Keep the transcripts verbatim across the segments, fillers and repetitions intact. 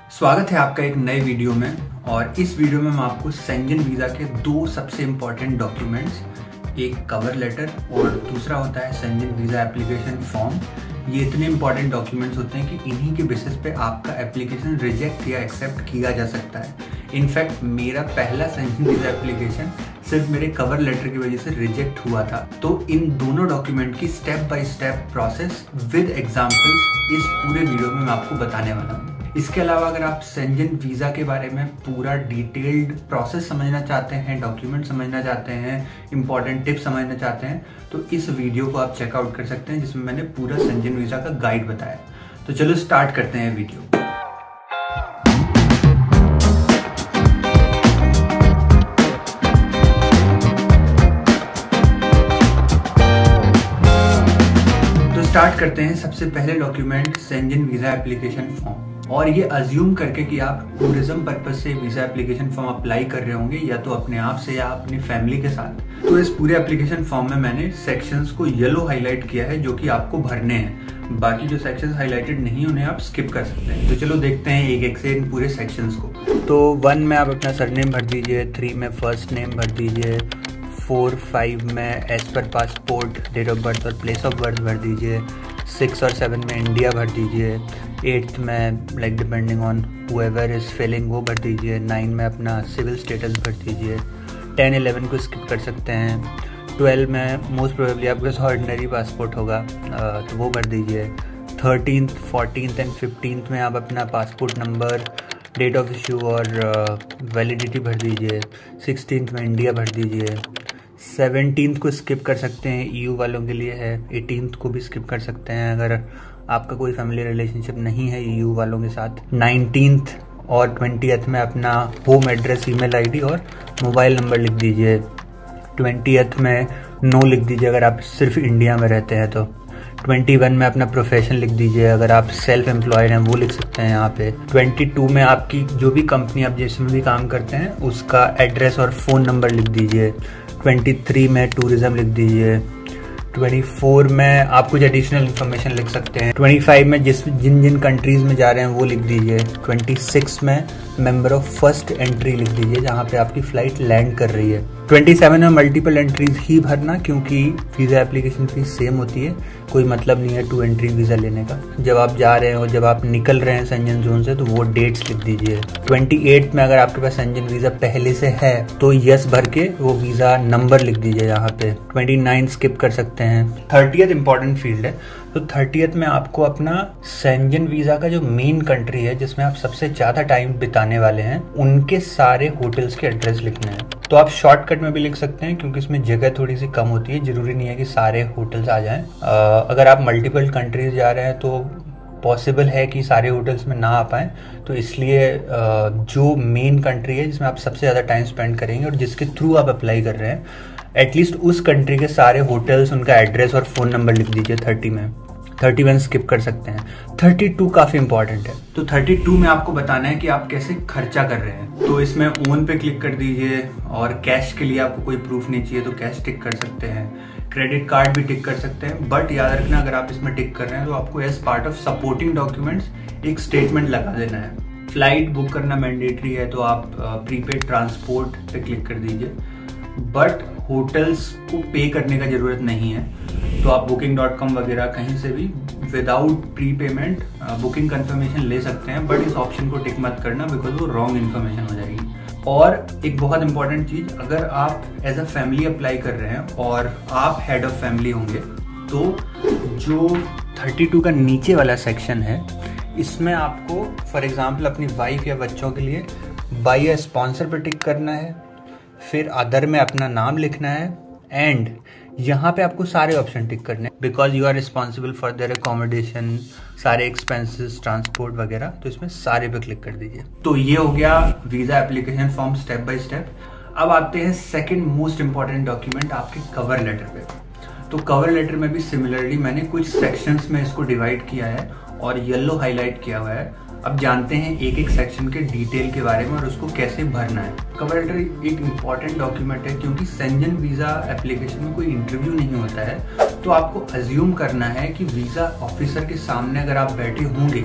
स्वागत है आपका एक नए वीडियो में। और इस वीडियो में मैं आपको शेंजन वीज़ा के दो सबसे इम्पॉर्टेंट डॉक्यूमेंट्स, एक कवर लेटर और दूसरा होता है शेंजन वीज़ा एप्लीकेशन फॉर्म। ये इतने इम्पॉर्टेंट डॉक्यूमेंट्स होते हैं कि इन्हीं के बेसिस पे आपका एप्लीकेशन रिजेक्ट या एक्सेप्ट किया जा सकता है। इनफैक्ट मेरा पहला शेंजन वीज़ा एप्लीकेशन सिर्फ मेरे कवर लेटर की वजह से रिजेक्ट हुआ था। तो इन दोनों डॉक्यूमेंट की step by step process with examples इस पूरे वीडियो में मैं आपको बताने वाला हूँ। इसके अलावा अगर आप शेंजन वीज़ा के बारे में पूरा डिटेल्ड प्रोसेस समझना चाहते हैं, डॉक्यूमेंट समझना चाहते हैं, इंपॉर्टेंट टिप्स समझना चाहते हैं, तो इस वीडियो को आप चेकआउट कर सकते हैं जिसमें मैंने पूरा शेंजन वीज़ा का गाइड बताया। तो चलो स्टार्ट करते हैं वीडियो। तो स्टार्ट करते हैं सबसे पहले document Schengen visa application form. और ये अज्यूम करके कि आप टूरिज्म पर्पज से वीज़ा एप्लीकेशन फॉर्म अप्लाई कर रहे होंगे, या तो अपने आप से या अपनी फैमिली के साथ। तो इस पूरे एप्लीकेशन फॉर्म में मैंने सेक्शंस को येलो हाईलाइट किया है जो कि आपको भरने हैं। बाकी जो सेक्शंस हाईलाइटेड नहीं उन्हें आप स्किप कर सकते हैं। तो चलो देखते हैं एक एक से इन पूरे सेक्शंस को। तो वन में आप अपना सरनेम भर दीजिए, थ्री में फर्स्ट नेम भर दीजिए, फोर फाइव में as per passport date of birth और प्लेस ऑफ बर्थ भर दीजिए, सिक्स और सेवन में इंडिया भर दीजिए, एट्थ में like depending on whoever is filling वो भर दीजिए, नाइन में अपना सिविल स्टेटस भर दीजिए, टेन इलेवन को स्किप कर सकते हैं, ट्वेल्व में मोस्ट प्रोबेबली आपके पास ऑर्डिनरी पासपोर्ट होगा तो वो भर दीजिए, थर्टीन्थ फोर्टीन्थ एंड फिफ्टींथ में आप अपना passport number, date of issue और वैलिडिटी भर दीजिए, सिक्सटीन्थ में इंडिया भर दीजिए, सेवनटीन्थ को स्किप कर सकते हैं, ईयू वालों के लिए है, एटीन्थ को भी स्किप कर सकते हैं अगर आपका कोई फैमिली रिलेशनशिप नहीं है ईयू वालों के साथ, नाइनटीन्थ और ट्वेंटियथ में अपना होम एड्रेस, ईमेल आईडी और मोबाइल नंबर लिख दीजिए, ट्वेंटियथ में नो लिख दीजिए अगर आप सिर्फ इंडिया में रहते हैं तो, ट्वेंटी वन में अपना प्रोफेशन लिख दीजिए, अगर आप सेल्फ एम्प्लॉयड हैं वो लिख सकते हैं यहाँ पे, ट्वेंटी टू में आपकी जो भी कंपनी आप जिसमें भी काम करते हैं उसका एड्रेस और फ़ोन नंबर लिख दीजिए, ट्वेंटी थ्री में टूरिज्म लिख दीजिए, ट्वेंटी फोर में आप कुछ एडिशनल इन्फॉर्मेशन लिख सकते हैं, ट्वेंटी फाइव में जिस जिन जिन कंट्रीज में जा रहे हैं वो लिख दीजिए, ट्वेंटी सिक्स में मेंबर ऑफ फर्स्ट एंट्री लिख दीजिए जहाँ पे आपकी फ्लाइट लैंड कर रही है, ट्वेंटी सेवन में मल्टीपल एंट्रीज ही भरना क्योंकि वीज़ा एप्लीकेशन फीस सेम होती है, कोई मतलब नहीं है टू एंट्री वीज़ा लेने का। जब आप जा रहे हो, जब आप निकल रहे हैं शेंजन जोन से तो वो डेट्स लिख दीजिए, ट्वेंटी एट में अगर आपके पास शेंजन वीज़ा पहले से है तो यस भर के वो वीज़ा नंबर लिख दीजिए यहाँ पे, ट्वेंटी नाइन स्किप कर सकते हैं, थर्टियथ इंपॉर्टेंट फील्ड है। तो थर्टियथ में आपको अपना शेंजन वीज़ा का जो मेन कंट्री है जिसमें आप सबसे ज़्यादा टाइम बिताने वाले हैं उनके सारे होटल्स के एड्रेस लिखने हैं। तो आप शॉर्टकट में भी लिख सकते हैं क्योंकि इसमें जगह थोड़ी सी कम होती है, जरूरी नहीं है कि सारे होटल्स आ जाएं। अगर आप मल्टीपल कंट्रीज जा रहे हैं तो पॉसिबल है कि सारे होटल्स में ना आ पाएँ, तो इसलिए जो मेन कंट्री है जिसमें आप सबसे ज़्यादा टाइम स्पेंड करेंगे और जिसके थ्रू आप अप्लाई कर रहे हैं एटलीस्ट उस कंट्री के सारे होटल्स, उनका एड्रेस और फ़ोन नंबर लिख दीजिए थर्टी में। थर्टी वन स्किप कर सकते हैं, थर्टी टू काफ़ी इंपॉर्टेंट है। तो थर्टी टू में आपको बताना है कि आप कैसे खर्चा कर रहे हैं। तो इसमें ओन पे क्लिक कर दीजिए और कैश के लिए आपको कोई प्रूफ नहीं चाहिए तो कैश टिक कर सकते हैं, क्रेडिट कार्ड भी टिक कर सकते हैं। बट याद रखना अगर आप इसमें टिक कर रहे हैं तो आपको as part of supporting documents एक स्टेटमेंट लगा देना है। फ्लाइट बुक करना मैंडेटरी है तो आप प्रीपेड ट्रांसपोर्ट पे क्लिक कर दीजिए, बट होटल्स को पे करने का ज़रूरत नहीं है। तो आप बुकिंग डॉट कॉम वगैरह कहीं से भी without pre payment booking confirmation ले सकते हैं, बट इस ऑप्शन को टिक मत करना बिकॉज वो रॉन्ग इन्फॉर्मेशन हो जाएगी। और एक बहुत इंपॉर्टेंट चीज़, अगर आप एज अ फैमिली अप्लाई कर रहे हैं और आप हेड ऑफ फैमिली होंगे तो जो थर्टी टू का नीचे वाला सेक्शन है इसमें आपको फॉर एग्जांपल अपनी वाइफ या बच्चों के लिए बाई अ स्पॉन्सर पर टिक करना है, फिर अदर में अपना नाम लिखना है एंड यहाँ पे आपको सारे ऑप्शन टिक करने हैं because you are responsible for their accommodation, सारे एक्सपेंसेस, ट्रांसपोर्ट वगैरह। तो इसमें सारे पे क्लिक कर दीजिए। तो ये हो गया visa application form step by step. अब आते हैं सेकंड मोस्ट इंपॉर्टेंट डॉक्यूमेंट, आपके कवर लेटर पे। तो कवर लेटर में भी सिमिलरली मैंने कुछ सेक्शंस में इसको डिवाइड किया है और येलो हाईलाइट किया हुआ है। अब जानते हैं एक एक सेक्शन के डिटेल के बारे में और उसको कैसे भरना है। कवर लेटर एक इम्पॉर्टेंट डॉक्यूमेंट है क्योंकि शेंजन वीज़ा एप्लीकेशन में कोई इंटरव्यू नहीं होता है, तो आपको अज्यूम करना है कि वीज़ा ऑफिसर के सामने अगर आप बैठे होंगे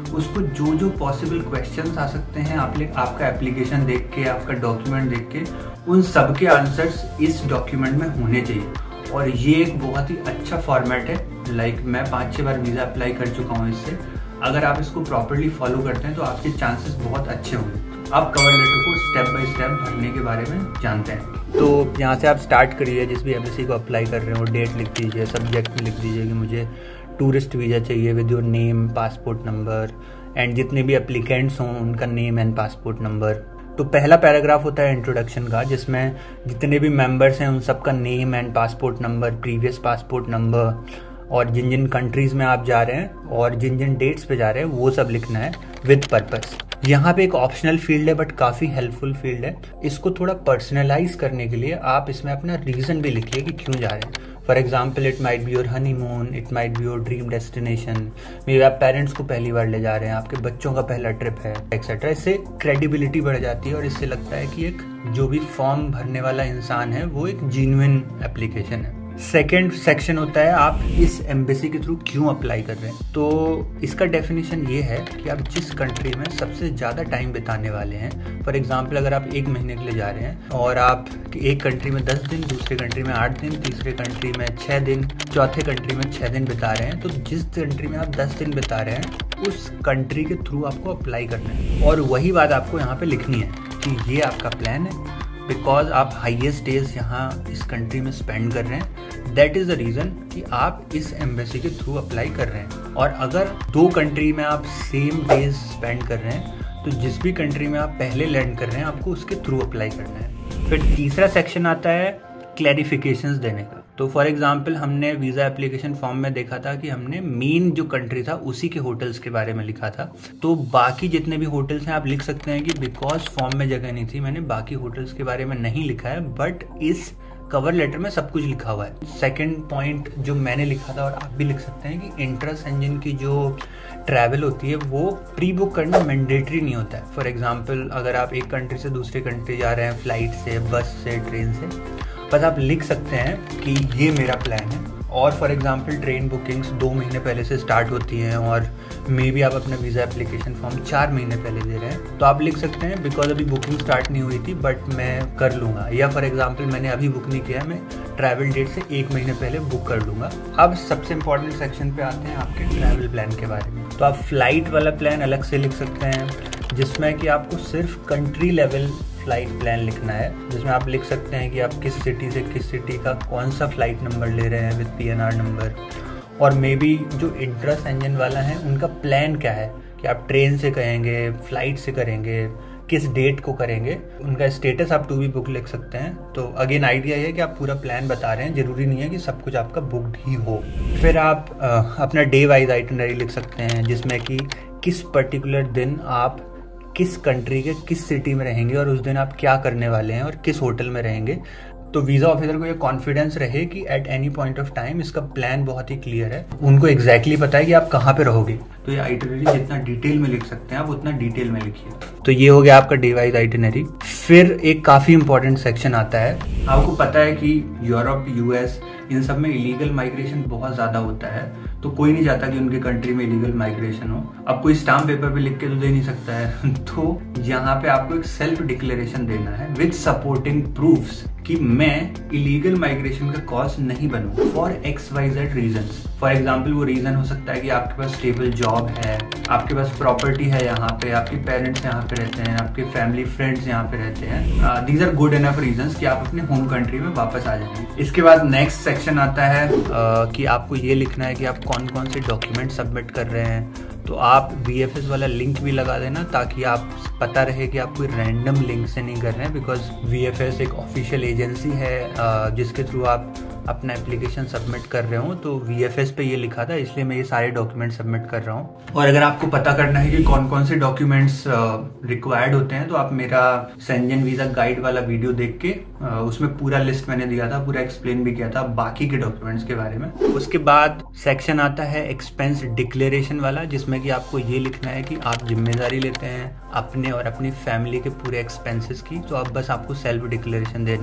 उसको जो जो पॉसिबल क्वेश्चंस आ सकते हैं आप आपका एप्लीकेशन देख के, आपका डॉक्यूमेंट देख के, उन सब के आंसर्स इस डॉक्यूमेंट में होने चाहिए। और ये एक बहुत ही अच्छा फॉर्मेट है। लाइक मैं पाँच छः बार वीज़ा अप्लाई कर चुका हूँ इससे। अगर आप इसको प्रॉपरली फॉलो करते हैं तो आपके चांसेस बहुत अच्छे होंगे। आप कवर लेटर को स्टेप बाय स्टेप भरने के बारे में जानते हैं। तो यहाँ से आप स्टार्ट करिए, जिस भी एम्बेसी को अप्लाई कर रहे हो डेट लिख दीजिए, सब्जेक्ट में लिख दीजिए कि मुझे टूरिस्ट वीज़ा चाहिए with your name, passport number and जितने भी एप्लीकेंट्स हों उनका नेम एंड पासपोर्ट नंबर। तो पहला पैराग्राफ होता है इंट्रोडक्शन का, जिसमें जितने भी मेंबर्स हैं उन सबका name and passport number, previous passport number और जिन जिन कंट्रीज़ में आप जा रहे हैं और जिन जिन डेट्स पे जा रहे हैं वो सब लिखना है विद पर्पस। यहाँ पे एक ऑप्शनल फील्ड है बट काफ़ी हेल्पफुल फील्ड है। इसको थोड़ा पर्सनलाइज करने के लिए आप इसमें अपना रीज़न भी लिखिए कि क्यों जा रहे हैं। For example it might be your honeymoon, it might be your dream destination, maybe आप पेरेंट्स को पहली बार ले जा रहे हैं, आपके बच्चों का पहला ट्रिप है, एक्सेट्रा। इससे क्रेडिबिलिटी बढ़ जाती है और इससे लगता है कि एक जो भी फॉर्म भरने वाला इंसान है वो एक जेन्युइन एप्लीकेशन है। सेकेंड सेक्शन होता है आप इस एम्बेसी के थ्रू क्यों अप्लाई कर रहे हैं। तो इसका डेफिनेशन ये है कि आप जिस कंट्री में सबसे ज़्यादा टाइम बिताने वाले हैं, फॉर एग्जांपल अगर आप एक महीने के लिए जा रहे हैं और आप एक कंट्री में दस दिन, दूसरे कंट्री में आठ दिन, तीसरे कंट्री में छः दिन, चौथे कंट्री में छः दिन बिता रहे हैं, तो जिस कंट्री में आप दस दिन बिता रहे हैं उस कंट्री के थ्रू आपको अप्लाई करना है। और वही बात आपको यहाँ पर लिखनी है कि ये आपका प्लान है बिकॉज आप हाईएस्ट डेज यहाँ इस कंट्री में स्पेंड कर रहे हैं। दैट इज़ द रीज़न कि आप इस एम्बेसी के थ्रू अप्लाई कर रहे हैं। और अगर दो कंट्री में आप सेम डेज स्पेंड कर रहे हैं तो जिस भी कंट्री में आप पहले लैंड कर रहे हैं आपको उसके थ्रू अप्लाई करना है। फिर तीसरा सेक्शन आता है क्लैरिफिकेशंस देने का। तो फॉर एग्जांपल हमने वीज़ा एप्लीकेशन फॉर्म में देखा था कि हमने मेन जो कंट्री था उसी के होटल्स के बारे में लिखा था। तो बाकी जितने भी होटल्स हैं आप लिख सकते हैं कि बिकॉज फॉर्म में जगह नहीं थी मैंने बाकी होटल्स के बारे में नहीं लिखा है, बट इस कवर लेटर में सब कुछ लिखा हुआ है। सेकंड पॉइंट जो मैंने लिखा था और आप भी लिख सकते हैं कि इंट्रा इंजन की जो ट्रैवल होती है वो प्री बुक करना मैंडेटरी नहीं होता है। फॉर एग्जांपल अगर आप एक कंट्री से दूसरे कंट्री जा रहे हैं फ्लाइट से, बस से, ट्रेन से, बस आप लिख सकते हैं कि ये मेरा प्लान है। और फॉर एग्जांपल ट्रेन बुकिंग्स दो महीने पहले से स्टार्ट होती हैं और मे बी आप अपना वीज़ा एप्लीकेशन फॉर्म चार महीने पहले दे रहे हैं, तो आप लिख सकते हैं बिकॉज अभी बुकिंग स्टार्ट नहीं हुई थी बट मैं कर लूँगा। या फॉर एग्जांपल मैंने अभी बुक नहीं किया है, मैं ट्रैवल डेट से एक महीने पहले बुक कर लूँगा। अब सबसे इंपॉर्टेंट सेक्शन पे आते हैं आपके ट्रैवल प्लान के बारे में। तो आप फ्लाइट वाला प्लान अलग से लिख सकते हैं जिसमें कि आपको सिर्फ कंट्री लेवल फ्लाइट प्लान लिखना है, जिसमें आप लिख सकते हैं कि आप किस सिटी से किस सिटी का कौन सा फ्लाइट नंबर ले रहे हैं विद पीएनआर नंबर। और मे बी जो इंट्रा इंजन वाला है उनका प्लान क्या है कि आप ट्रेन से करेंगे, फ्लाइट से करेंगे, किस डेट को करेंगे, उनका स्टेटस आप टू बी बुक लिख सकते हैं। तो अगेन आइडिया ये है कि आप पूरा प्लान बता रहे हैं, जरूरी नहीं है कि सब कुछ आपका बुक्ड ही हो। फिर आप आ, अपना डे वाइज आइटनरी लिख सकते हैं जिसमें कि किस पर्टिकुलर दिन आप किस कंट्री के किस सिटी में रहेंगे और उस दिन आप क्या करने वाले हैं और किस होटल में रहेंगे। तो वीज़ा ऑफिसर को ये कॉन्फिडेंस रहे कि at any point of time इसका प्लान बहुत ही क्लियर है, उनको एग्जैक्टली exactly पता है कि आप कहाँ पे रहोगे। तो ये आइटनरी जितना डिटेल में लिख सकते हैं आप उतना डिटेल में लिखिए। तो ये हो गया आपका डे वाइज आइटनरी। फिर एक काफ़ी इंपॉर्टेंट सेक्शन आता है। आपको पता है कि यूरोप, यूएस, इन सब में इलीगल माइग्रेशन बहुत ज़्यादा होता है, तो कोई नहीं चाहता कि उनके कंट्री में इलीगल माइग्रेशन हो। अब कोई स्टाम्प पेपर पे लिख के तो दे नहीं सकता है तो यहाँ पे आपको एक सेल्फ डिक्लेरेशन देना है विद सपोर्टिंग प्रूफ्स कि मैं इलीगल माइग्रेशन का कॉज नहीं बनूं for X Y Z reasons. For example वो रीजन हो सकता है कि आपके पास स्टेबल जॉब है, आपके पास प्रॉपर्टी है यहाँ पे, आपके पेरेंट्स यहाँ पे रहते हैं, आपके फैमिली फ्रेंड्स यहाँ पे रहते हैं। These are good enough reasons कि आप अपने होम कंट्री में वापस आ जाएंगे। इसके बाद नेक्स्ट सेक्शन आता है uh, कि आपको ये लिखना है कि आप कौन कौन से डॉक्यूमेंट सबमिट कर रहे हैं। तो आप वी एफ एस वाला लिंक भी लगा देना ताकि आप पता रहे कि आप कोई रैंडम लिंक से नहीं कर रहे हैं, बिकॉज वी एफ एस एक ऑफिशियल एजेंसी है जिसके थ्रू आप अपना एप्लीकेशन सबमिट कर रहे हो। तो वी एफ एस पे ये लिखा था इसलिए मैं ये सारे डॉक्यूमेंट सबमिट कर रहा हूँ। और अगर आपको पता करना है कि कौन कौन से डॉक्यूमेंट्स रिक्वायर्ड होते हैं तो आप मेरा शेंजन वीज़ा गाइड वाला वीडियो देख के uh, उसमें पूरा लिस्ट मैंने दिया था, पूरा एक्सप्लेन भी किया था बाकी के डॉक्यूमेंट्स के बारे में। उसके बाद सेक्शन आता है एक्सपेंस डिक्लेरेशन वाला जिसमें कि आपको ये लिखना है कि आप जिम्मेदारी लेते हैं अपने और अपनी फैमिली के पूरे एक्सपेंसेस की। तो अब बस आपको सेल्फ डिक्लेरेशन देना है।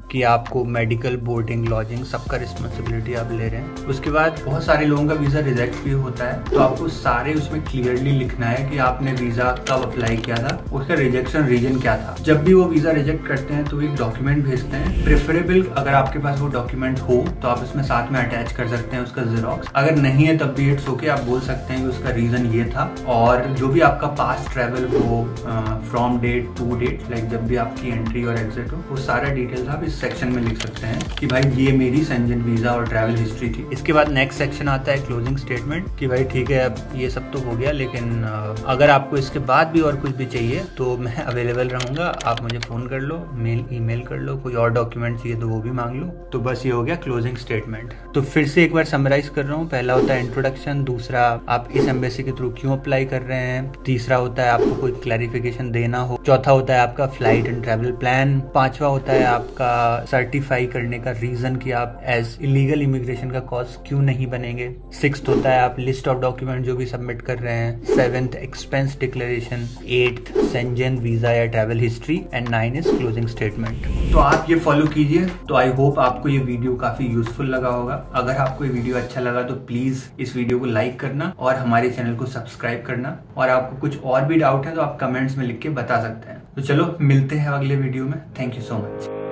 कि आपको मेडिकल, बोर्डिंग, लॉजिंग सबका रिस्पॉन्सिबिलिटी आप ले रहे हैं। उसके बाद बहुत सारे लोगों का वीज़ा रिजेक्ट भी होता है, तो आपको सारे उसमें क्लियरली लिखना है कि आपने वीज़ा कब अप्लाई किया था, उसका रिजेक्शन रीजन क्या था। जब भी वो वीज़ा रिजेक्ट करते हैं तो एक डॉक्यूमेंट भेजते हैं, प्रेफरेबल अगर आपके पास वो डॉक्यूमेंट हो तो आप इसमें साथ में अटैच कर सकते हैं उसका जेरोक्स। अगर नहीं है तब भी इट्स ओके, आप बोल सकते हैं कि उसका रीजन ये था। और जो भी आपका पास्ट ट्रैवल हो from date to date, like जब भी आपकी एंट्री और एग्जिट हो, वो सारा डिटेल्स आप इस सेक्शन में लिख सकते हैं कि भाई ये मेरी शेंजन वीजा और ट्रैवल हिस्ट्री थी। इसके बाद नेक्स्ट सेक्शन आता है क्लोजिंग स्टेटमेंट कि भाई ठीक है, अब ये सब तो हो गया, लेकिन अगर आपको इसके बाद भी और कुछ भी चाहिए तो मैं अवेलेबल रहूंगा, आप मुझे फोन कर लो, मेल ईमेल कर लो, कोई और डॉक्यूमेंट चाहिए तो वो भी मांग लो। तो बस ये हो गया क्लोजिंग स्टेटमेंट। तो फिर से एक बार समराइज कर रहा हूँ। पहला होता है इंट्रोडक्शन, दूसरा आप इस एम्बेसी के थ्रू क्यों अप्लाई कर रहे हैं, तीसरा होता है आपको कोई क्लैरिफिकेशन देना हो, चौथा होता है आपका फ्लाइट एंड ट्रैवल प्लान, पांचवा होता है आपका सर्टिफाई करने का रीजन कि आप एज इलीगल इमिग्रेशन का कॉज क्यों नहीं बनेंगे, सिक्स्थ होता है आप लिस्ट ऑफ डॉक्यूमेंट जो भी सबमिट कर रहे हैं, seventh expense declaration, eighth Schengen visa या travel history, and nine is closing statement. तो आप ये फॉलो कीजिए। तो आई होप आपको ये वीडियो काफी यूजफुल लगा होगा। अगर आपको ये वीडियो अच्छा लगा तो प्लीज इस वीडियो को लाइक करना और हमारे चैनल को सब्सक्राइब करना, और आपको कुछ और भी डाउट है तो आप कमेंट्स में लिख के बता सकते हैं। तो चलो मिलते हैं अगले वीडियो में। Thank you so much.